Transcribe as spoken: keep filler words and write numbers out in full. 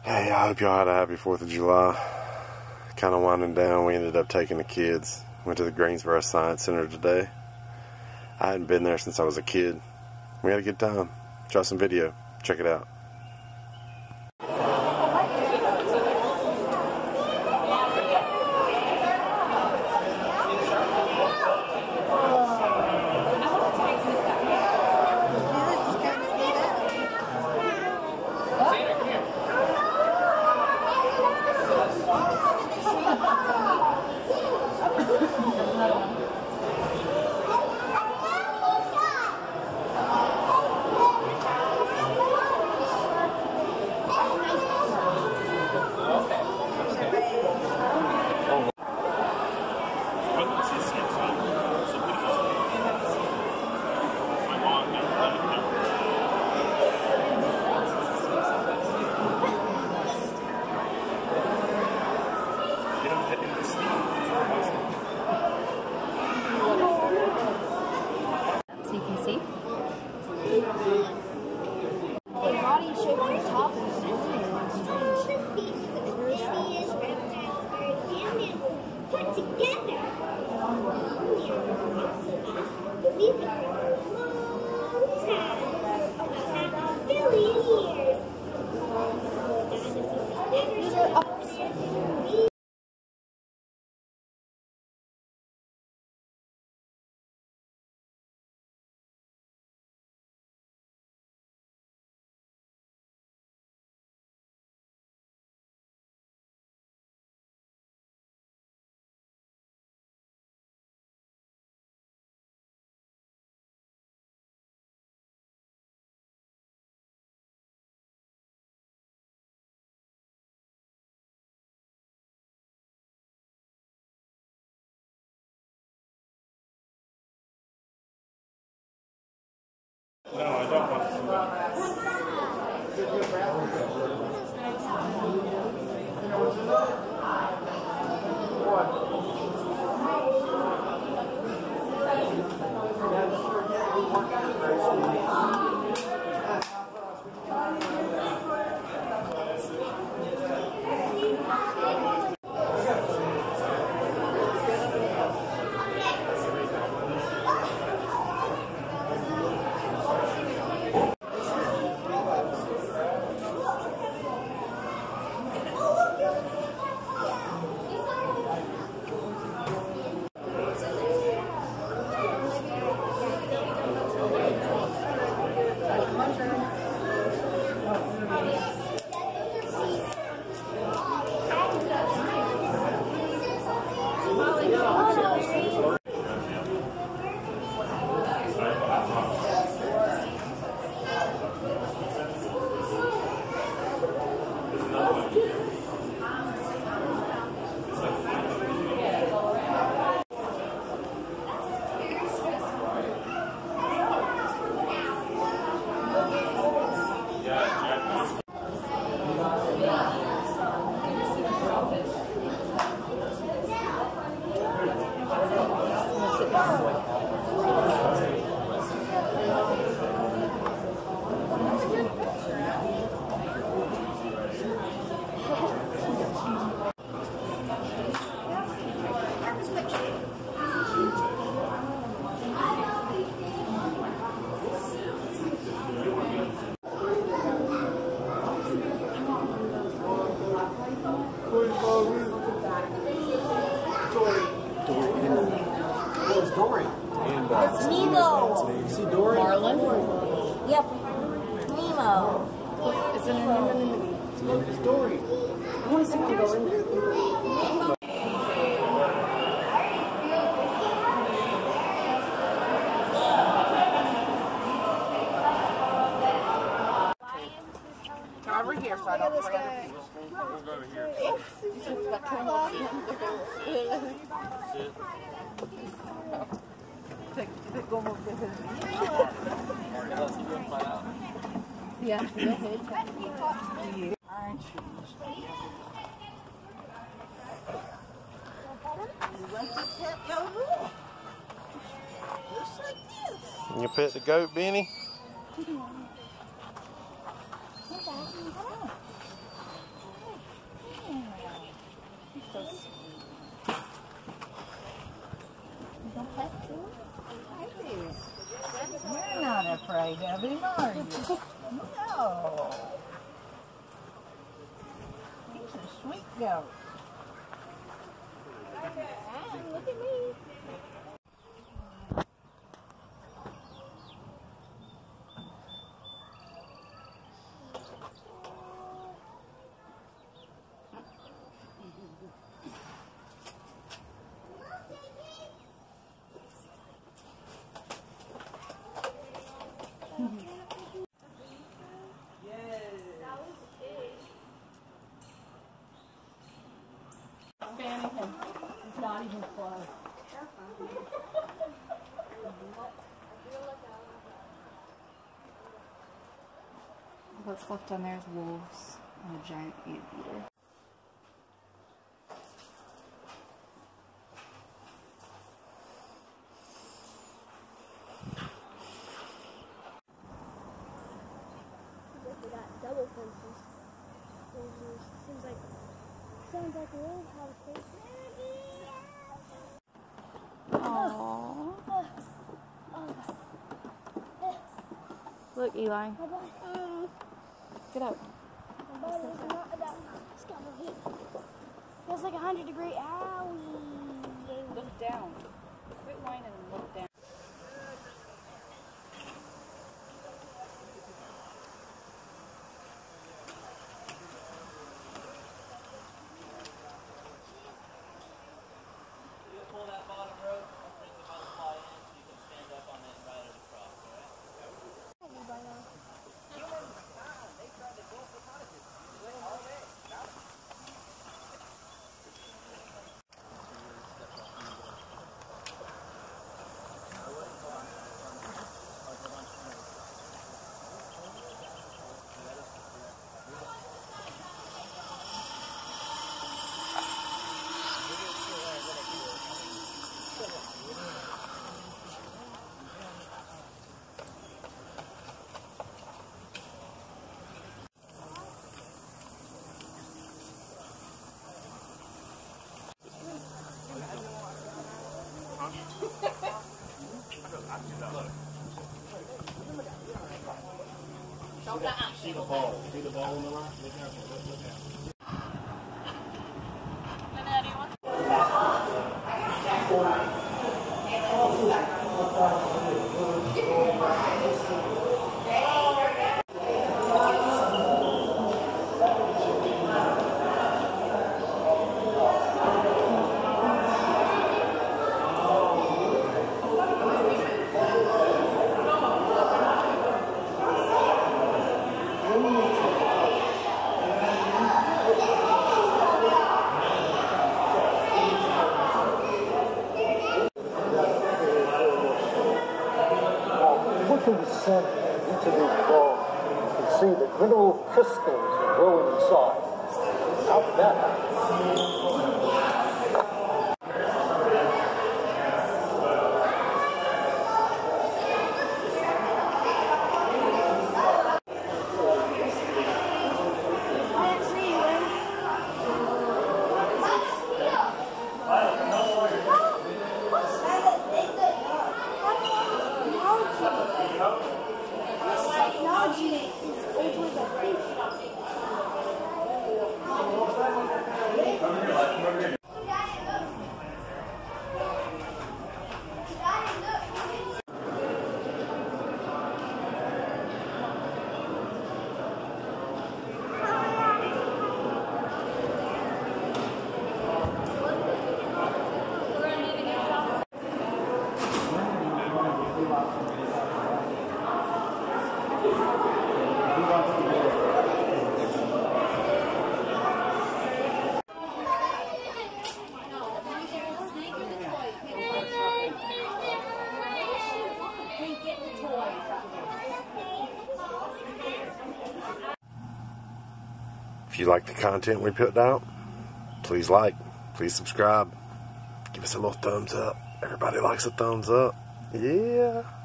Hey, I hope y'all had a happy fourth of July. Kind of winding down, we ended up taking the kids. Went to the Greensboro Science Center today. I hadn't been there since I was a kid. We had a good time. Shot some video. Check it out. So you can see. The body shape on the top is strange. Put together. We've been a long time, about a billion years. These are ups. No, I don't want to see that. It's Nemo. You see Dory? Marlin. Yep. Nemo. Is it an Look, it's Dory. I want to see her go in there. Come over here so I don't spray the We'll go over here. Yeah. You pet the goat, Benny? afraid of him, are you? No. He's a sweet goat. Look at me. Fanning him. It's not even close. What's left on there is wolves and a giant anteater. We got double fences. Seems like sounds like a little house. Aww. Look, Eli. Get up. My body is not about discover heat. Feels like a hundred degree. Owie. Look down. Quit whining and look down. Pull that bottom rope, bring the butterfly in so you can stand up on it and ride it across, alright? See the ball. See the ball in the line? Look out. Look, look out. Looking into the ball, you can see that mineral crystals are growing inside. How'd that happen? If you like the content we put out, please like, please subscribe, give us a little thumbs up. Everybody likes a thumbs up. Yeah.